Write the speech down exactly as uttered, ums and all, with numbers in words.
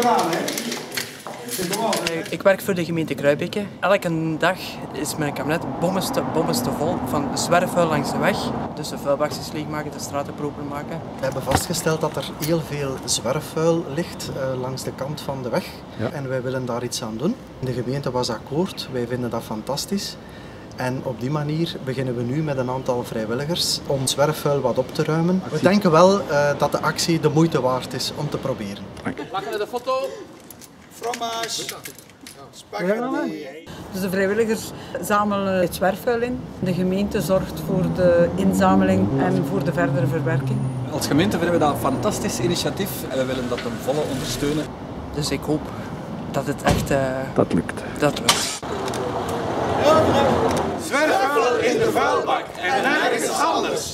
eraan, hè. Ik werk voor de gemeente Kruibeke. Elke dag is mijn kabinet bommenste, bommenste vol van zwerfvuil langs de weg. Dus de vuilbakjes leegmaken, de straten proper maken. We hebben vastgesteld dat er heel veel zwerfvuil ligt uh, langs de kant van de weg. Ja. En wij willen daar iets aan doen. De gemeente was akkoord, wij vinden dat fantastisch. En op die manier beginnen we nu met een aantal vrijwilligers om zwerfvuil wat op te ruimen. We denken wel uh, dat de actie de moeite waard is om te proberen. Lachen we de foto? Fromage, spaghetti. Dus de vrijwilligers zamelen het zwerfvuil in. De gemeente zorgt voor de inzameling en voor de verdere verwerking. Als gemeente vinden we dat een fantastisch initiatief en we willen dat ten volle ondersteunen. Dus ik hoop dat het echt... Uh, dat lukt. Dat lukt. Zwerfvuil in de vuilbak en nergens anders.